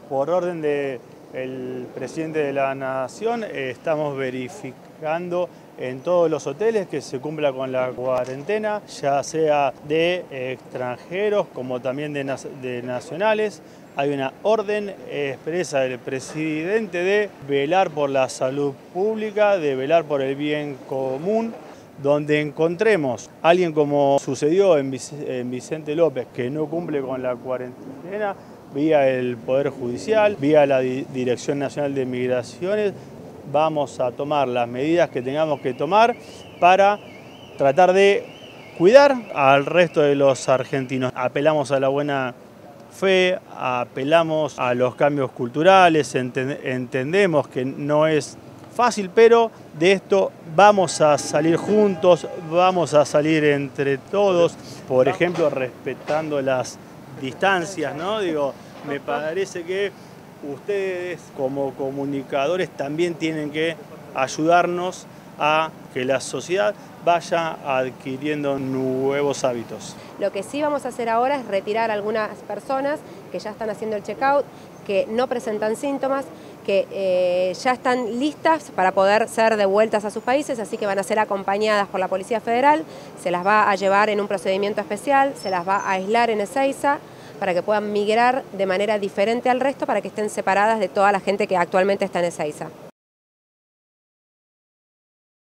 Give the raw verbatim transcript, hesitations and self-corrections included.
Por orden del presidente de la Nación, eh, estamos verificando en todos los hoteles que se cumpla con la cuarentena, ya sea de extranjeros como también de, de nacionales. Hay una orden expresa del presidente de velar por la salud pública, de velar por el bien común. Donde encontremos a alguien como sucedió en Vicente López, que no cumple con la cuarentena, vía el Poder Judicial, vía la Dirección Nacional de Migraciones, vamos a tomar las medidas que tengamos que tomar para tratar de cuidar al resto de los argentinos. Apelamos a la buena fe, apelamos a los cambios culturales, entendemos que no es fácil, pero de esto vamos a salir juntos, vamos a salir entre todos, por ejemplo, respetando las distancias, ¿no? Digo, me parece que ustedes como comunicadores también tienen que ayudarnos a que la sociedad vaya adquiriendo nuevos hábitos. Lo que sí vamos a hacer ahora es retirar a algunas personas que ya están haciendo el check-out, que no presentan síntomas, que eh, ya están listas para poder ser devueltas a sus países, así que van a ser acompañadas por la Policía Federal, se las va a llevar en un procedimiento especial, se las va a aislar en Ezeiza para que puedan migrar de manera diferente al resto, para que estén separadas de toda la gente que actualmente está en Ezeiza.